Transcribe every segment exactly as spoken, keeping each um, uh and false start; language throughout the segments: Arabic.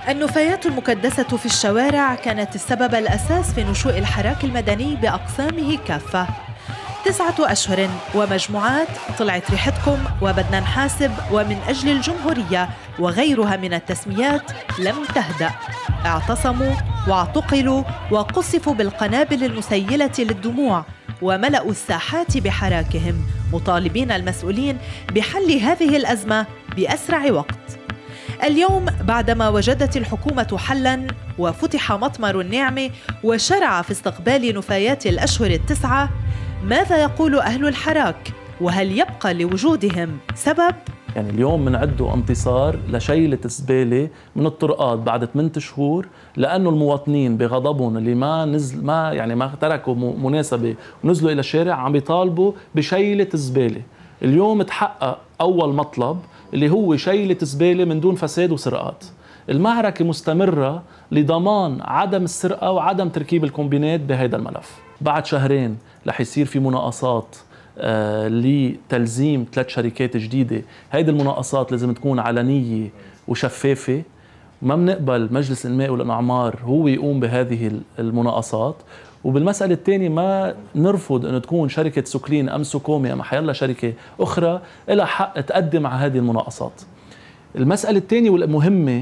النفايات المكدسة في الشوارع كانت السبب الأساس في نشوء الحراك المدني بأقسامه كافة. تسعة أشهر ومجموعات طلعت ريحتكم وبدنا نحاسب ومن أجل الجمهورية وغيرها من التسميات لم تهدأ. اعتصموا واعتقلوا وقصفوا بالقنابل المسيلة للدموع وملأوا الساحات بحراكهم مطالبين المسؤولين بحل هذه الأزمة بأسرع وقت. اليوم بعدما وجدت الحكومة حلاً وفتح مطمر النعمة وشرع في استقبال نفايات الأشهر التسعة، ماذا يقول أهل الحراك؟ وهل يبقى لوجودهم سبب؟ يعني اليوم بنعده انتصار لشيلة الزبالة من الطرقات بعد ثمانية شهور، لأنه المواطنين بغضبهم اللي ما نزل ما يعني ما تركوا مناسبة ونزلوا إلى الشارع عم بيطالبوا بشيلة الزبالة. اليوم تحقق أول مطلب اللي هو شيلة زبالة من دون فساد وسرقات. المعركة مستمرة لضمان عدم السرقة وعدم تركيب الكومبينات بهذا الملف. بعد شهرين رح يصير في مناقصات آه لتلزيم ثلاث شركات جديدة. هيدي المناقصات لازم تكون علنية وشفافة. ما بنقبل مجلس الماء والأنعمار هو يقوم بهذه المناقصات. وبالمسألة الثانية ما نرفض أن تكون شركة سوكلين أم سوكومي أم حيالله شركة أخرى لها حق تقدم على هذه المناقصات. المسألة الثانية والمهمة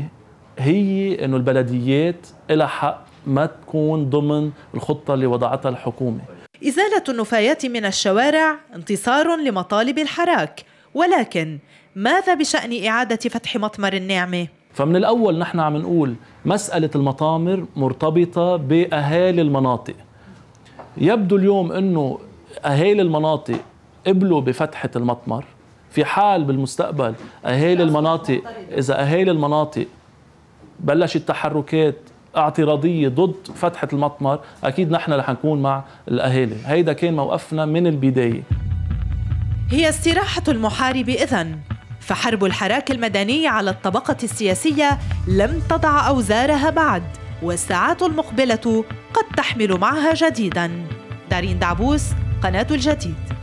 هي أنه البلديات لها حق ما تكون ضمن الخطة اللي وضعتها الحكومة. إزالة النفايات من الشوارع انتصار لمطالب الحراك، ولكن ماذا بشأن إعادة فتح مطمر النعمة؟ فمن الأول نحن عم نقول مسألة المطامر مرتبطة بأهالي المناطق. يبدو اليوم أنه أهالي المناطق قبلوا بفتحة المطمر. في حال بالمستقبل أهالي المناطق إذا أهالي المناطق بلشت تحركات اعتراضية ضد فتحة المطمر، أكيد نحن رح نكون مع الأهالي. هيدا كان موقفنا من البداية. هي استراحة المحارب إذن، فحرب الحراك المدني على الطبقة السياسية لم تضع أوزارها بعد، والساعات المقبلة قد تحمل معها جديداً. دارين دعبوس، قناة الجديد.